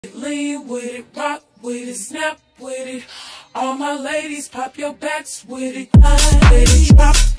Lean with it, rock with it, snap with it. All my ladies, pop your backs with it. Let it drop.